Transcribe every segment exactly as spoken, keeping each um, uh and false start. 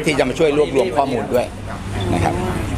ที่จะมาช่วยรวบรวมข้อมูลด้วยนะครับ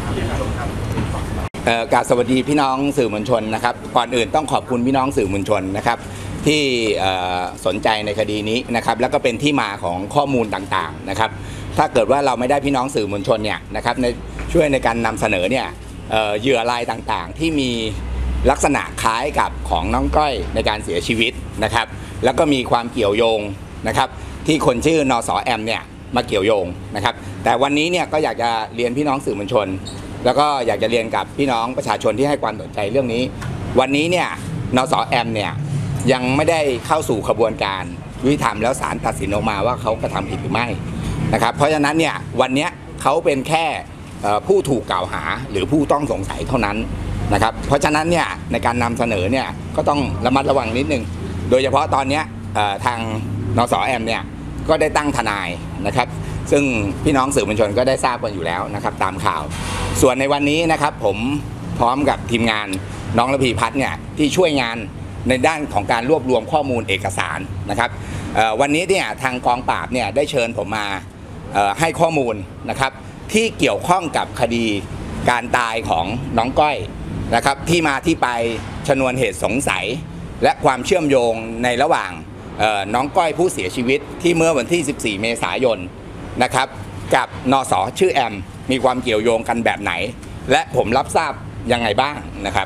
กราบสวัสดีพี่น้องสื่อมวลชนนะครับก่อนอื่นต้องขอบคุณพี่น้องสื่อมวลชนนะครับที่สนใจในคดีนี้นะครับแล้วก็เป็นที่มาของข้อมูลต่างๆนะครับถ้าเกิดว่าเราไม่ได้พี่น้องสื่อมวลชนเนี่ยนะครับในช่วยในการนำเสนอเนี่ยเหยื่อรายต่างๆที่มีลักษณะคล้ายกับของน้องก้อยในการเสียชีวิตนะครับแล้วก็มีความเกี่ยวโยงนะครับที่คนชื่อนส.แอมเนี่ยมาเกี่ยวโยงนะครับแต่วันนี้เนี่ยก็อยากจะเรียนพี่น้องสื่อมวลชนแล้วก็อยากจะเรียนกับพี่น้องประชาชนที่ให้ความสนใจเรื่องนี้วันนี้เนี่ยนส.แอมเนี่ยยังไม่ได้เข้าสู่ขบวนการยุติธรรมแล้วศาลตัดสินออกมาว่าเขากระทำผิดหรือไม่นะครับเพราะฉะนั้นเนี่ยวันนี้เขาเป็นแค่ผู้ถูกกล่าวหาหรือผู้ต้องสงสัยเท่านั้นนะครับเพราะฉะนั้นเนี่ยในการนำเสนอเนี่ยก็ต้องระมัดระวังนิดนึงโดยเฉพาะตอนนี้ทางนส.แอมเนี่ยก็ได้ตั้งทนายนะครับซึ่งพี่น้องสื่อมวลชนก็ได้ทราบกันอยู่แล้วนะครับตามข่าวส่วนในวันนี้นะครับผมพร้อมกับทีมงานน้องระพีพัฒน์เนี่ยที่ช่วยงานในด้านของการรวบรวมข้อมูลเอกสารนะครับวันนี้เนี่ยทางกองปราบเนี่ยได้เชิญผมมาให้ข้อมูลนะครับที่เกี่ยวข้องกับคดีการตายของน้องก้อยนะครับที่มาที่ไปชนวนเหตุสงสัยและความเชื่อมโยงในระหว่างน้องก้อยผู้เสียชีวิตที่เมื่อวันที่สิบสี่เมษายนนะครับกับนส.ชื่อแอมมีความเกี่ยวโยงกันแบบไหนและผมรับทราบยังไงบ้างนะครับ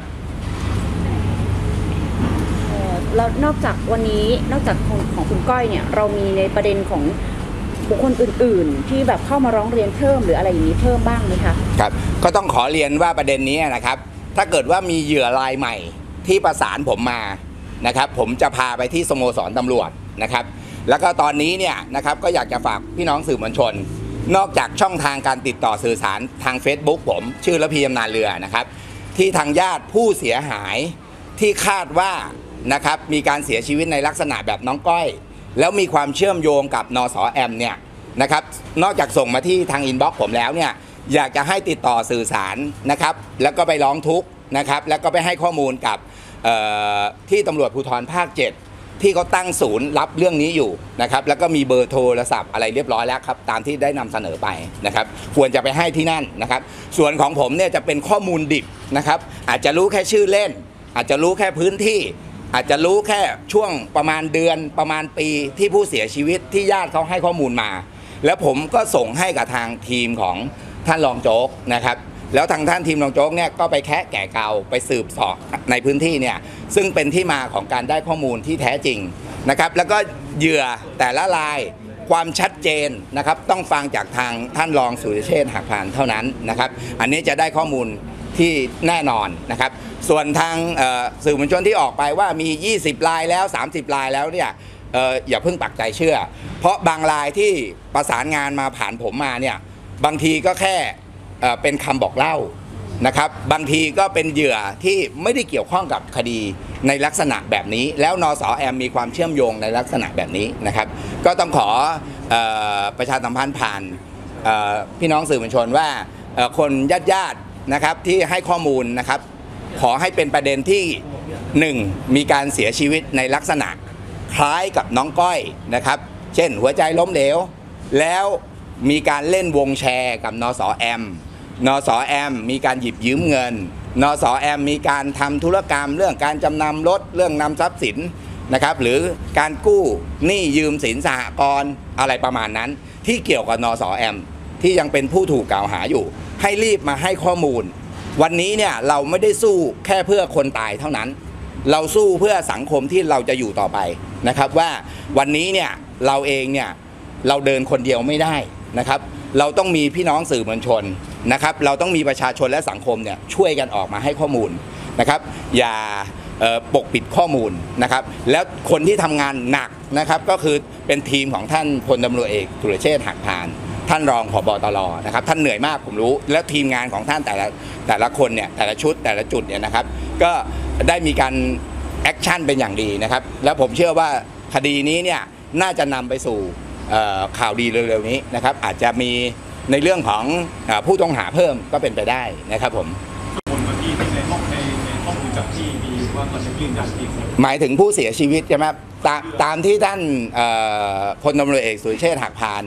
แล้วนอกจากวันนี้นอกจากของของคุณก้อยเนี่ยเรามีในประเด็นของบุคคลอื่นๆที่แบบเข้ามาร้องเรียนเพิ่มหรืออะไรอย่างนี้เพิ่มบ้างไหมคะครับก็ต้องขอเรียนว่าประเด็นนี้นะครับถ้าเกิดว่ามีเหยื่อรายใหม่ที่ประสานผมมานะครับผมจะพาไปที่สโมสรตำรวจนะครับแล้วก็ตอนนี้เนี่ยนะครับก็อยากจะฝากพี่น้องสื่อมวลชนนอกจากช่องทางการติดต่อสื่อสารทาง Facebook ผมชื่อระพีอำนาจเรือนะครับที่ทางญาติผู้เสียหายที่คาดว่านะครับมีการเสียชีวิตในลักษณะแบบน้องก้อยแล้วมีความเชื่อมโยงกับนส.แอมเนี่ยนะครับนอกจากส่งมาที่ทางอินบ็อกซ์ผมแล้วเนี่ยอยากจะให้ติดต่อสื่อสารนะครับแล้วก็ไปร้องทุกข์นะครับแล้วก็ไปให้ข้อมูลกับที่ตำรวจภูธรภาคเจ็ดที่เขาตั้งศูนย์รับเรื่องนี้อยู่นะครับแล้วก็มีเบอร์โทรศัพท์อะไรเรียบร้อยแล้วครับตามที่ได้นำเสนอไปนะครับควรจะไปให้ที่นั่นนะครับส่วนของผมเนี่ยจะเป็นข้อมูลดิบนะครับอาจจะรู้แค่ชื่อเล่นอาจจะรู้แค่พื้นที่อาจจะรู้แค่ช่วงประมาณเดือนประมาณปีที่ผู้เสียชีวิตที่ญาติเขาให้ข้อมูลมาแล้วผมก็ส่งให้กับทางทีมของท่านรองโจ๊กนะครับแล้วทางท่านทีมรองโจ๊กเนี่ยก็ไปแคะแกะเกาไปสืบสอบในพื้นที่เนี่ยซึ่งเป็นที่มาของการได้ข้อมูลที่แท้จริงนะครับแล้วก็เหยื่อแต่ละรายความชัดเจนนะครับต้องฟังจากทางท่านรองสุรเชษฐ์หักพานเท่านั้นนะครับอันนี้จะได้ข้อมูลที่แน่นอนนะครับส่วนทางสื่อมวลชนที่ออกไปว่ามียี่สิบรายแล้วสามสิบรายแล้วเนี่ยอย่าเพิ่งปักใจเชื่อเพราะบางรายที่ประสานงานมาผ่านผมมาเนี่ยบางทีก็แค่เป็นคำบอกเล่านะครับบางทีก็เป็นเหยื่อที่ไม่ได้เกี่ยวข้องกับคดีในลักษณะแบบนี้แล้วนส.แอมมีความเชื่อมโยงในลักษณะแบบนี้นะครับก็ต้องขอประชาสัมพันธ์ผ่านพี่น้องสื่อมวลชนว่าคนญาติๆนะครับที่ให้ข้อมูลนะครับขอให้เป็นประเด็นที่หนึ่งมีการเสียชีวิตในลักษณะคล้ายกับน้องก้อยนะครับเช่นหัวใจล้มเหลวแล้วมีการเล่นวงแชร์กับนส.แอมนส.แอมมีการหยิบยืมเงินนส.แอมมีการทำธุรกรรมเรื่องการจำนำรถเรื่องนำทรัพย์สินนะครับหรือการกู้หนี้ยืมสินสหกรณ์อะไรประมาณนั้นที่เกี่ยวกับนส.แอมที่ยังเป็นผู้ถูกกล่าวหาอยู่ให้รีบมาให้ข้อมูลวันนี้เนี่ยเราไม่ได้สู้แค่เพื่อคนตายเท่านั้นเราสู้เพื่อสังคมที่เราจะอยู่ต่อไปนะครับว่าวันนี้เนี่ยเราเองเนี่ยเราเดินคนเดียวไม่ได้นะครับเราต้องมีพี่น้องสื่อมวลชนนะครับเราต้องมีประชาชนและสังคมเนี่ยช่วยกันออกมาให้ข้อมูลนะครับอย่าปกปิดข้อมูลนะครับแล้วคนที่ทำงานหนักนะครับก็คือเป็นทีมของท่านพลตำรวจเอกสุรเชษฐ์หักพานท่านรองผบ.ตร.นะครับท่านเหนื่อยมากผมรู้แล้วทีมงานของท่านแต่ละแต่ละคนเนี่ยแต่ละชุดแต่ละจุดเนี่ยนะครับก็ได้มีการแอคชั่นเป็นอย่างดีนะครับแล้วผมเชื่อว่าคดีนี้เนี่ยน่าจะนำไปสู่ข่าวดีเร็วๆนี้นะครับอาจจะมีในเรื่องของผู้ต้องหาเพิ่มก็เป็นไปได้นะครับผมคนเมื่อกี้ในห้องในในห้องจับที่มีว่าเขาจะยื่นยันที่หมายถึงผู้เสียชีวิตใช่ไหมตามตามที่ท่านพลตำรวจเอกสุรเชษฐ์หักพานเนี่ย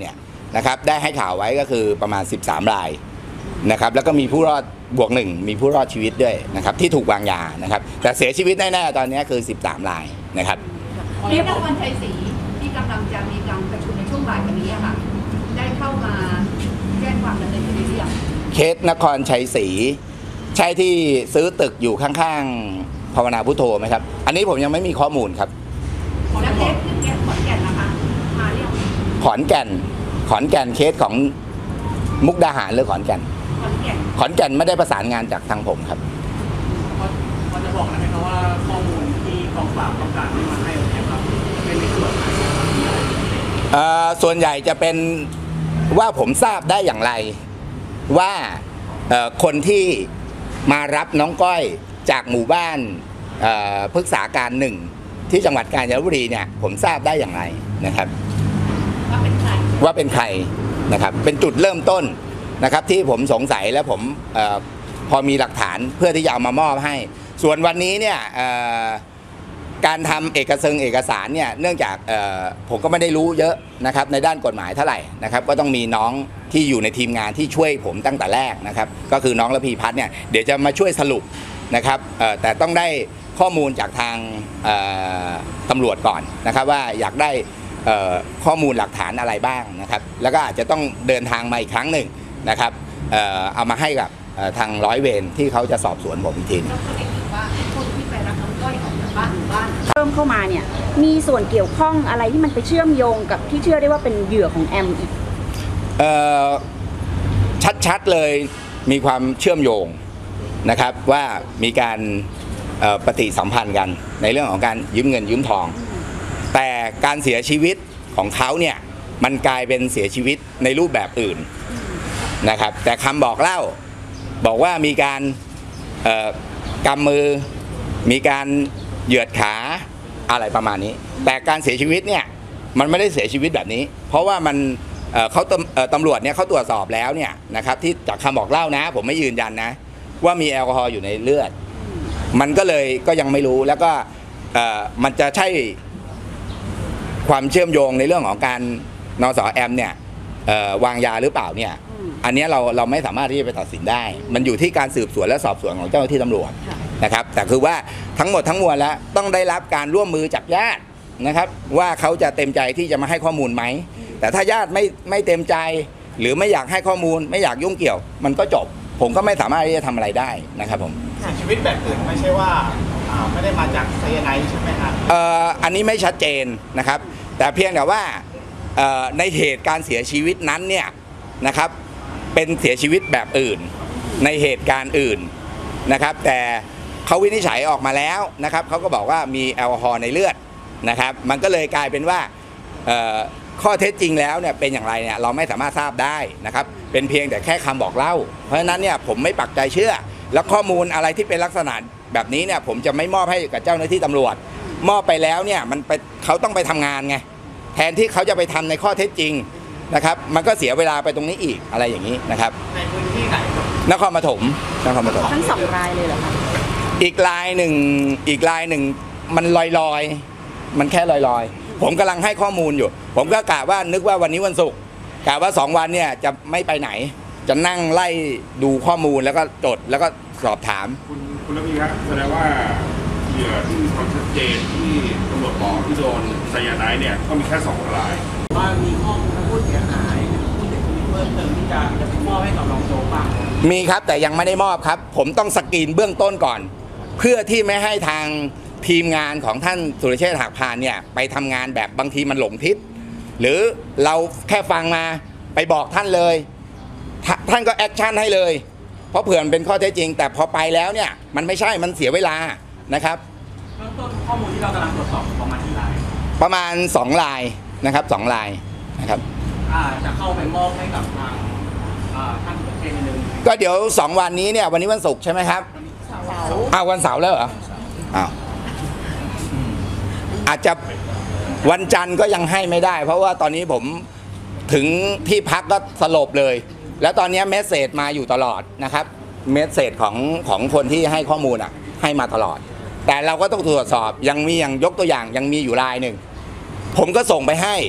นะครับได้ให้ข่าวไว้ก็คือประมาณสิบสามรายนะครับแล้วก็มีผู้รอดบวกหนึ่งมีผู้รอดชีวิตด้วยนะครับที่ถูกวางยานะครับแต่เสียชีวิตแน่ๆตอนนี้คือสิบสามรายนะครับเรียกว่าวันชัยศรีที่กำลังจะมีการประชุมในช่วงบ่ายวันนี้อะค่ะได้เข้ามาแจ้งความดำเนินคดีหรือยังเคสนครชัยศรีใช่ที่ซื้อตึกอยู่ข้างๆภาวนาพุทโธไหมครับอันนี้ผมยังไม่มีข้อมูลครับแล้วเคสขึ้นแกนขอนแก่นนะคะมาเรียกขอนแก่นขอนแก่นเคสของมุกดาหารหรือขอนแก่นขอนแก่นขอนแก่นไม่ได้ประสานงานจากทางผมครับพอจะบอกได้ไหมครับว่าข้อมูลที่กองปราบต้องการให้มาให้เนี่ยครับเป็นในส่วนไหนเอ่อส่วนใหญ่จะเป็นว่าผมทราบได้อย่างไรว่าเอ่อคนที่มารับน้องก้อยจากหมู่บ้านเอ่อพฤกษาการหนึ่งที่จังหวัดกาญจนบุรีเนี่ยผมทราบได้อย่างไรนะครับว่าเป็นใครว่าเป็นใครนะครับเป็นจุดเริ่มต้นนะครับที่ผมสงสัยและผมเออพอมีหลักฐานเพื่อที่จะเอามามอบให้ ส่วนวันนี้เนี่ยเอ่อการทำเอกสารเอกสารเนี่ยเนื่องจากเอ่อผมก็ไม่ได้รู้เยอะนะครับในด้านกฎหมายเท่าไหร่นะครับก็ต้องมีน้องที่อยู่ในทีมงานที่ช่วยผมตั้งแต่แรกนะครับก็คือน้องระพีพัฒน์เนี่ยเดี๋ยวจะมาช่วยสรุปนะครับเอ่อแต่ต้องได้ข้อมูลจากทางเอ่อตำรวจก่อนนะครับว่าอยากได้เอ่อข้อมูลหลักฐานอะไรบ้างนะครับแล้วก็อาจจะต้องเดินทางมาอีกครั้งหนึ่งนะครับเอ่อเอามาให้กับเอ่อทางร้อยเวรที่เขาจะสอบสวนผมอีกทีหนึ่งเราก็ได้ยินว่าคนที่ไปรับน้องก้อยออกจากบ้านหมู่บ้านเริ่มเข้ามาเนี่ยมีส่วนเกี่ยวข้องอะไรที่มันไปเชื่อมโยงกับที่เชื่อได้ว่าเป็นเหยื่อของแอมอีกเอ่อชัดๆเลยมีความเชื่อมโยงนะครับว่ามีการเอ่อปฏิสัมพันธ์กันในเรื่องของการยืมเงินยืมทอง แต่การเสียชีวิตของเขาเนี่ยมันกลายเป็นเสียชีวิตในรูปแบบอื่นนะครับแต่คำบอกเล่าบอกว่ามีการเอ่อกำมือมีการเหยียดขาอะไรประมาณนี้ แต่การเสียชีวิตเนี่ยมันไม่ได้เสียชีวิตแบบนี้ เพราะว่ามันเอ่อเขาตำเอ่อตำรวจเนี่ยเขาตรวจสอบแล้วเนี่ยนะครับที่จากคำบอกเล่านะผมไม่ยืนยันนะว่ามีแอลกอฮอล์อยู่ในเลือด มันก็เลยก็ยังไม่รู้แล้วก็เอ่อมันจะใช่ความเชื่อมโยงในเรื่องของการนสแอมเนี่ยเอ่อวางยาหรือเปล่าเนี่ยอืมอันเนี้ยเราเราไม่สามารถที่จะไปตัดสินได้ มันอยู่ที่การสืบสวนและสอบสวนของเจ้าหน้าที่ตำรวจค่ะนะครับแต่คือว่าทั้งหมดทั้งมวลแล้วต้องได้รับการร่วมมือจากญาตินะครับว่าเขาจะเต็มใจที่จะมาให้ข้อมูลไหมแต่ถ้าญาติไม่ไม่เต็มใจ หรือไม่อยากให้ข้อมูล ไม่อยากยุ่งเกี่ยว มันก็จบ ผมก็ไม่สามารถที่จะทำอะไรได้นะครับผมเสียชีวิตแบบอื่นไม่ใช่ว่าอ่าไม่ได้มาจากไซยาไนด์ใช่ไหมครับเอ่ออันนี้ไม่ชัดเจนนะครับ แต่เพียงแต่ว่าเอ่อในเหตุการเสียชีวิตนั้นเนี่ยนะครับเป็นเสียชีวิตแบบอื่น ในเหตุการณ์อื่นนะครับ แต่เขาวินิจฉัยออกมาแล้วนะครับเขาก็บอกว่ามีแอลกอฮอล์ในเลือดนะครับ มันก็เลยกลายเป็นว่าเอ่อข้อเท็จจริงแล้วเนี่ยเป็นอย่างไรเนี่ยเราไม่สามารถทราบได้นะครับ เป็นเพียงแต่แค่คำบอกเล่า เพราะฉะนั้นเนี่ยผมไม่ปักใจเชื่อ แล้วข้อมูลอะไรที่เป็นลักษณะแบบนี้เนี่ยผมจะไม่มอบให้กับเจ้าหน้าที่ตำรวจ มอบไปแล้วเนี่ยมันไปเขาต้องไปทำงานไงแทนที่เขาจะไปทำในข้อเท็จจริงนะครับ มันก็เสียเวลาไปตรงนี้อีกอะไรอย่างนี้นะครับในพื้นที่ไหนครับนครปฐมนครปฐมทั้งสองรายเลยเหรอคะอีกลายหนึ่งอีกลายหนึ่งมันลอยลอยๆมันแค่ลอยลอยๆผมกำลังให้ข้อมูลอยู่ ผมก็กะว่านึกว่าวันนี้วันศุกร์กะว่าสองวันเนี่ยจะไม่ไปไหน จะนั่งไล่ดูข้อมูลแล้วก็จดแล้วก็สอบถามคุณคุณระพีครับแสดงว่าเหยื่อที่มีความชัดเจนที่ตำรวจบอกที่โดนไซยาไนด์เนี่ยก็มีแค่สองรายว่ามีข้อมูลผู้เสียหายผู้เสียชีวิตเพิ่มเติมที่จะจะมอบให้กับรองโจ๊กบ้างมีครับแต่ยังไม่ได้มอบครับ ผมต้องสกรีนเบื้องต้นก่อน เพื่อที่ไม่ให้ทางทีมงานของท่านสุรเชษฐ์หักพานเนี่ยไปทำงานแบบบางทีมันหลงทิศหรือเราแค่ฟังมาไปบอกท่านเลยทท่านก็แอคชั่นให้เลย เพราะเผื่อมันเป็นข้อเท็จจริง แต่พอไปแล้วเนี่ยมันไม่ใช่มันเสียเวลานะครับเบื้องต้นข้อมูลที่เรากำลังตรวจสอบประมาณกี่รายประมาณสองลายนะครับสองลายนะครับอ่าจะเข้าไปมอบให้กับทางอ่าท่านสุรเชษฐ์นิดนึงก็เดี๋ยวสองวันนี้เนี่ยวันนี้วันศุกร์ใช่ไหมครับอ้าววันเสาร์แล้วเหรออ้าวอาจจะวันจันทร์ก็ยังให้ไม่ได้ เพราะว่าตอนนี้ผมถึงที่พักก็สลบเลย แล้วตอนนี้เมสเซจมาอยู่ตลอดนะครับเมสเซจของของคนที่ให้ข้อมูลอ่ะให้มาตลอด แต่เราก็ต้องตรวจสอบยังมีอย่างยกตัวอย่างยังมีอยู่รายหนึ่งผมก็ส่งไปให้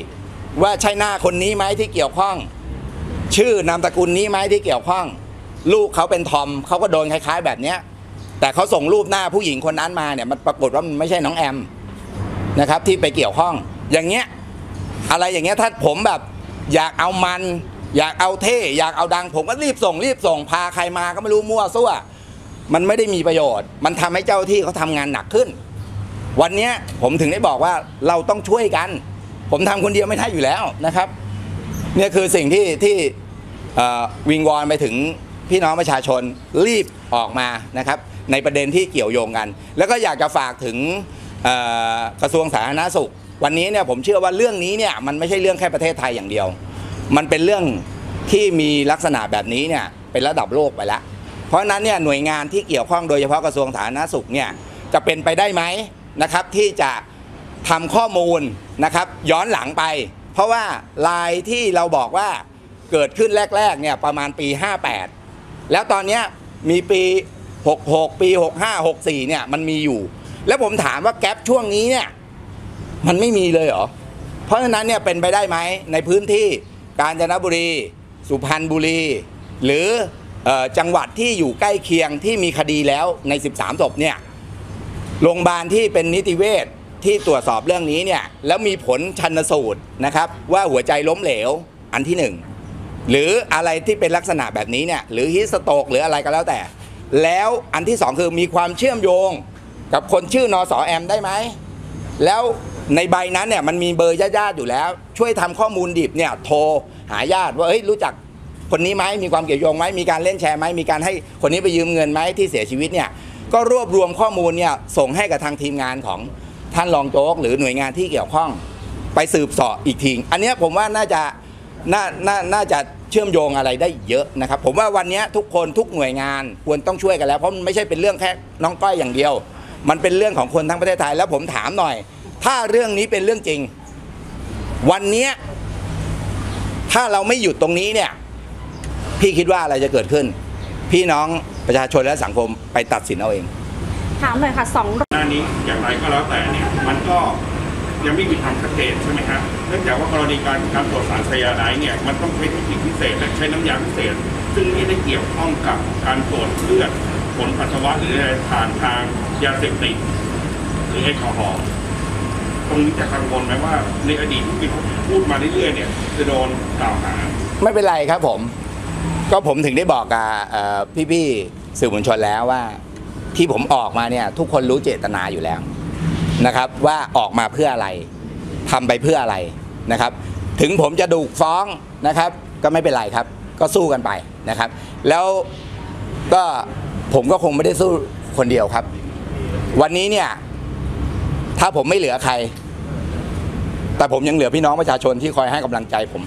ว่าใช่หน้าคนนี้ไหมที่เกี่ยวข้องชื่อนามสกุลนี้ไหมที่เกี่ยวข้องลูกเขาเป็นทอมเขาก็โดนคล้ายๆแบบเนี้ยแต่เขาส่งรูปหน้าผู้หญิงคนนั้นมาเนี่ยมันปรากฏว่ามันไม่ใช่น้องแอมนะครับที่ไปเกี่ยวข้องอย่างเงี้ยอะไรอย่างเงี้ยถ้าผมแบบอยากเอามันอยากเอาเท่อยากเอาดังผมก็รีบส่งรีบส่งพาใครมาก็ไม่รู้มั่วซั่วมันไม่ได้มีประโยชน์มันทำให้เจ้าที่เขาทำงานหนักขึ้นวันนี้ผมถึงได้บอกว่าเราต้องช่วยกันผมทำคนเดียวไม่ได้อยู่แล้วนะครับเนี่ยคือสิ่งที่ที่วิงวอนไปถึงพี่น้องประชาชนรีบออกมานะครับในประเด็นที่เกี่ยวโยงกันแล้วก็อยากจะฝากถึงกระทรวงสาธารณสุขวันนี้เนี่ยผมเชื่อว่าเรื่องนี้เนี่ยมันไม่ใช่เรื่องแค่ประเทศไทยอย่างเดียวมันเป็นเรื่องที่มีลักษณะแบบนี้เนี่ยเป็นระดับโลกไปแล้วเพราะฉะนั้นเนี่ยหน่วยงานที่เกี่ยวข้องโดยเฉพาะกระทรวงสาธารณสุขเนี่ยจะเป็นไปได้ไหมนะครับที่จะทำข้อมูลนะครับย้อนหลังไปเพราะว่าลายที่เราบอกว่าเกิดขึ้นแรกๆเนี่ยประมาณปีห้าแปดแล้วตอนนี้มีปีหกหกปีหกห้า หกสี่เนี่ยมันมีอยู่แล้วผมถามว่าแก๊ปช่วงนี้เนี่ยมันไม่มีเลยเหรอเพราะฉะนั้นเนี่ยเป็นไปได้ไหมในพื้นที่กาญจนบุรีสุพรรณบุรีหรือจังหวัดที่อยู่ใกล้เคียงที่มีคดีแล้วในสิบสามศพเนี่ยโรงพยาบาลที่เป็นนิติเวชที่ตรวจสอบเรื่องนี้เนี่ยแล้วมีผลชันสูตรนะครับว่าหัวใจล้มเหลวอันที่หนึ่งหรืออะไรที่เป็นลักษณะแบบนี้เนี่ยหรือฮิสโตรกหรืออะไรก็แล้วแต่แล้วอันที่สองคือมีความเชื่อมโยงกับคนชื่อนสแอมได้ไหมแล้วในใบนั้นเนี่ยมันมีเบอร์ญาติๆอยู่แล้วช่วยทำข้อมูลดิบเนี่ยโทรหาญาติว่าเฮ้ยรู้จักคนนี้ไหมมีความเกี่ยวโยงไหมมีการเล่นแชร์ไหมมีการให้คนนี้ไปยืมเงินไหมที่เสียชีวิตเนี่ยก็รวบรวมข้อมูลเนี่ยส่งให้กับทางทีมงานของท่านรองโจ๊กหรือหน่วยงานที่เกี่ยวข้องไปสืบเสาะอีกทีอันนี้ผมว่าน่าจะน่าน่าน่าจะเชื่อมโยงอะไรได้เยอะนะครับผมว่าวันนี้ทุกคนทุกหน่วยงานควรต้องช่วยกันแล้วเพราะมันไม่ใช่เป็นเรื่องแค่น้องก้อยอย่างเดียวมันเป็นเรื่องของคนทั้งประเทศไทยแล้วผมถามหน่อยถ้าเรื่องนี้เป็นเรื่องจริงวันนี้ถ้าเราไม่หยุดตรงนี้เนี่ยพี่คิดว่าอะไรจะเกิดขึ้นพี่น้องประชาชนและสังคมไปตัดสินเอาเองถามหน่อยค่ะสองหน้านี้อย่างไรก็แล้วแต่เนี่ยมันก็ยังไม่มีทางชัดเจนใช่ไหมครับเนื่องจากว่ากรณีการการตรวจสารไซยาไนด์เนี่ยมันต้องใช้เทคนิคพิเศษและใช้น้ำยาพิเศษซึ่งไม่ได้เกี่ยวข้องกับการตรวจเลือดผลปัสสาวะหรืออะไรผ่านทางยาเสพติดหรือแอลกอฮอล์ตรงนี้จะกังวลไหมว่าในอดีตที่พูดมาเรื่อยๆเนี่ยจะโดนกล่าวหาไม่เป็นไรครับผมก็ผมถึงได้บอกกับพี่ๆสื่อมวลชนแล้วว่าที่ผมออกมาเนี่ยทุกคนรู้เจตนาอยู่แล้วนะครับว่าออกมาเพื่ออะไรทำไปเพื่ออะไรนะครับถึงผมจะถูกฟ้องนะครับก็ไม่เป็นไรครับก็สู้กันไปนะครับแล้วก็ผมก็คงไม่ได้สู้คนเดียวครับวันนี้เนี่ยถ้าผมไม่เหลือใครแต่ผมยังเหลือพี่น้องประชาชนที่คอยให้กำลังใจผม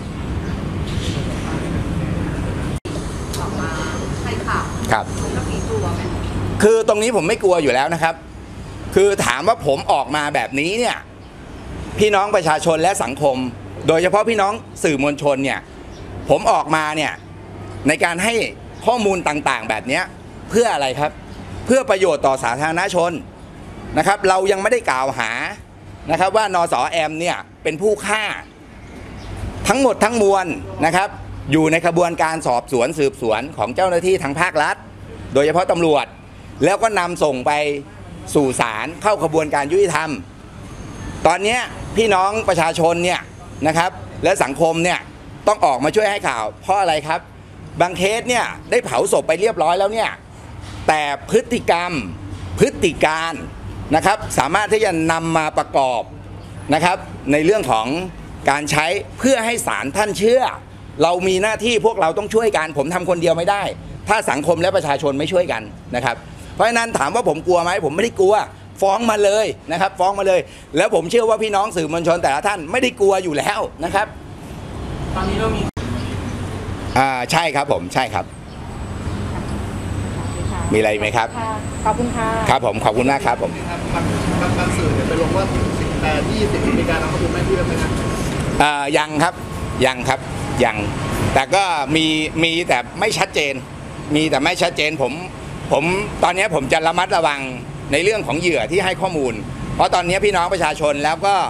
ครับคือตรงนี้ผมไม่กลัวอยู่แล้วนะครับคือถามว่าผมออกมาแบบนี้เนี่ยพี่น้องประชาชนและสังคมโดยเฉพาะพี่น้องสื่อมวลชนเนี่ยผมออกมาเนี่ยในการให้ข้อมูลต่างๆแบบนี้เพื่ออะไรครับเพื่อประโยชน์ต่อสาธารณชนนะครับเรายังไม่ได้กล่าวหานะครับว่านสแอมเนี่ยเป็นผู้ฆ่าทั้งหมดทั้งมวลนะครับอยู่ในกระบวนการสอบสวนสืบสวนของเจ้าหน้าที่ทางภาครัฐโดยเฉพาะตำรวจแล้วก็นำส่งไปสู่ศาลเข้ากระบวนการยุติธรรมตอนนี้พี่น้องประชาชนเนี่ยนะครับและสังคมเนี่ยต้องออกมาช่วยให้ข่าวเพราะอะไรครับบางเคสเนี่ยได้เผาศพไปเรียบร้อยแล้วเนี่ยแต่พฤติกรรมพฤติการนะครับสามารถที่จะนำมาประกอบนะครับในเรื่องของการใช้เพื่อให้ศาลท่านเชื่อเรามีหน้าที่พวกเราต้องช่วยกันผมทำคนเดียวไม่ได้ถ้าสังคมและประชาชนไม่ช่วยกันนะครับเพราะฉะนั้นถามว่าผมกลัวไหมผมไม่ได้กลัวฟ้องมาเลยนะครับฟ้องมาเลยแล้วผมเชื่อว่าพี่น้องสื่อมวลชนแต่ละท่านไม่ได้กลัวอยู่แล้วนะครับตอนนี้เรามีอ่าใช่ครับผมใช่ครับมีอะไรไหมครับขอบคุณค่ะครับผมขอบคุณมากครับผมครับบางสื่อเนี่ยไปลงว่าสิบแปดยี่สิบมีการเอาข้อมูลแม่ที่เป็นไหมครับอ่ายังครับยังครับยังแต่ก็มีมีแต่ไม่ชัดเจนมีแต่ไม่ชัดเจนผมผมตอนนี้ผมจะระมัดระวังในเรื่องของเหยื่อที่ให้ข้อมูลเพราะตอนนี้พี่น้องประชาชนแล้วก็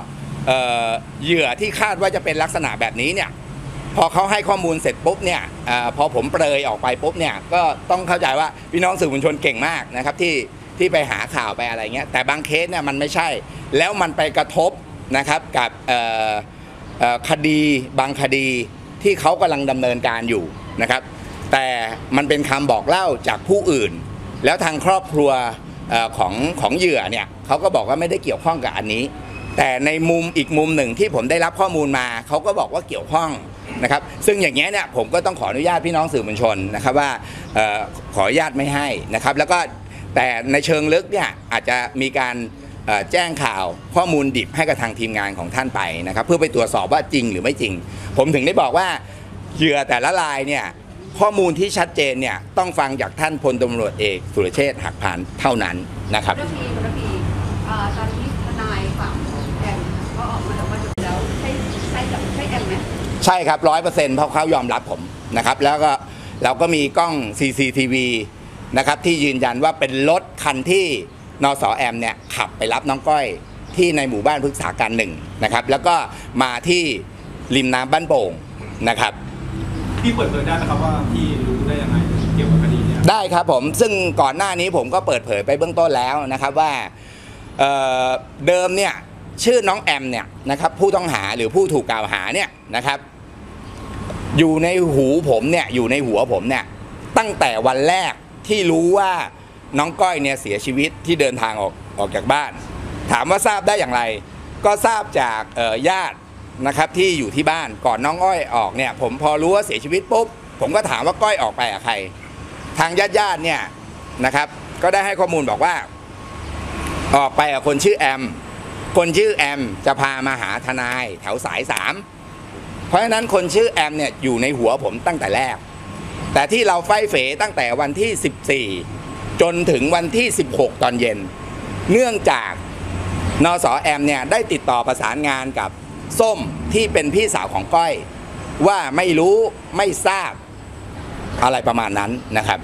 เอ่อเหยื่อที่คาดว่าจะเป็นลักษณะแบบนี้เนี่ยพอเขาให้ข้อมูลเสร็จปุ๊บเนี่ยเออพอผมเปรยออกไปปุ๊บเนี่ยก็ต้องเข้าใจว่าพี่น้องสื่อมวลชนเก่งมากนะครับที่ที่ไปหาข่าวไปอะไรเงี้ยแต่บางเคสเนี่ยมันไม่ใช่แล้วมันไปกระทบนะครับกับเอ่อเอ่อคดีบางคดีที่เขากำลังดำเนินการอยู่นะครับแต่มันเป็นคำบอกเล่าจากผู้อื่นแล้วทางครอบครัวเอ่อของของเหยื่อเนี่ยเขาก็บอกว่าไม่ได้เกี่ยวข้องกับอันนี้แต่ในมุมอีกมุมหนึ่งที่ผมได้รับข้อมูลมาเขาก็บอกว่าเกี่ยวข้องนะครับซึ่งอย่างเงี้ยเนี่ยผมก็ต้องขออนุญาตพี่น้องสื่อมวลชนนะครับว่าเอ่อขออนุญาตไม่ให้นะครับแล้วก็แต่ในเชิงลึกเนี่ยอาจจะมีการเอ่อแจ้งข่าวข้อมูลดิบให้กับทางทีมงานของท่านไปนะครับเพื่อไปตรวจสอบว่าจริงหรือไม่จริงผมถึงได้บอกว่าเหยื่อแต่ละรายเนี่ยข้อมูลที่ชัดเจนเนี่ยต้องฟังจากท่านพลตำรวจเอกสุรเชษฐ์หักพานเท่านั้นนะครับคุณระพีคุณระพีเอ่อตอนนี้ทนายฝั่งแอมก็ออกมาแล้วว่าแล้วใช่ใช่กับใช่แอมไหมใช่ครับร้อยเปอร์เซ็นต์เพราะเขายอมรับผมนะครับแล้วก็เราก็มีกล้อง ซี ซี ที วี นะครับที่ยืนยันว่าเป็นรถคันที่นสแอมเนี่ยขับไปรับน้องก้อยที่ในหมู่บ้านพฤกษาการหนึ่งนะครับแล้วก็มาที่ริมน้ำบ้านโป่งนะครับพี่เปิดเผยได้ไหมครับว่าพี่รู้ได้ยังไงเกี่ยวกับคดีเนี้ยได้ครับผมซึ่งก่อนหน้านี้ผมก็เปิดเผยไปเบื้องต้นแล้วนะครับว่าเอ่อเดิมเนี่ยชื่อน้องแอมเนี่ยนะครับผู้ต้องหาหรือผู้ถูกกล่าวหาเนี่ยนะครับอยู่ในหูผมเนี่ยอยู่ในหัวผมเนี่ยตั้งแต่วันแรกที่รู้ว่าน้องก้อยเนี่ยเสียชีวิตที่เดินทางออกออกจากบ้านถามว่าทราบได้อย่างไรก็ทราบจากเอ่อญาตินะครับที่อยู่ที่บ้านก่อนน้องอ้อยออกเนี่ยผมพอรู้ว่าเสียชีวิตปุ๊บผมก็ถามว่าก้อยออกไปกับใครทางญาติญาติเนี่ยนะครับก็ได้ให้ข้อมูลบอกว่าออกไปกับคนชื่อแอมคนชื่อแอมจะพามาหาทนายแถวสายสามเพราะฉะนั้นคนชื่อแอมเนี่ยอยู่ในหัวผมตั้งแต่แรกแต่ที่เราไฟเฝตั้งแต่วันที่สิบสี่จนถึงวันที่สิบหกตอนเย็นเนื่องจากนสแอมเนี่ยได้ติดต่อประสานงานกับส้มที่เป็นพี่สาวของก้อยว่าไม่รู้ไม่ทราบอะไรประมาณนั้นนะครับ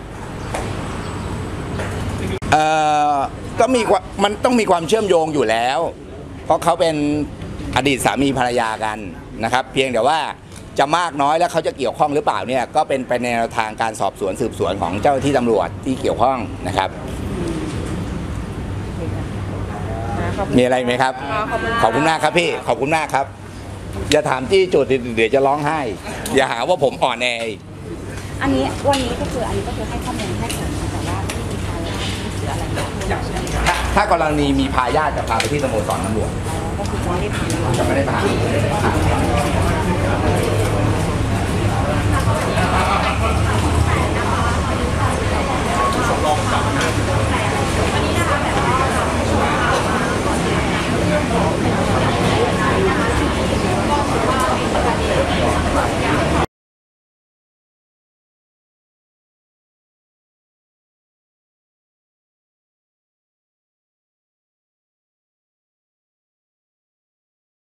เอ่อก็มีมันต้องมีความเชื่อมโยงอยู่แล้ว เพราะเขาเป็นอดีตสามีภรรยากันนะครับเพียงแต่ว่าจะมากน้อยแล้วเขาจะเกี่ยวข้องหรือเปล่าเนี่ยก็เป็นไปในแนวทางการสอบสวนสืบสวนของเจ้าหน้าที่ตำรวจที่เกี่ยวข้องนะครับมีอะไรไหมครับขอบคุณมากครับพี่ขอบคุณมากครับอย่าถามจี้จุดเดี๋ยวจะร้องไห้อย่าหาว่าผมอ่อนแออันนี้วันนี้ก็คืออันนี้ก็คือให้ข้อมูลให้ผมแต่ว่าไม่ได้มีพยานไม่เสียอะไรถ้าถ้ากรณีมีพายาทจะพาไปที่สโมสรตำรวจก็คือจะไม่ได้พาจะไม่ได้พา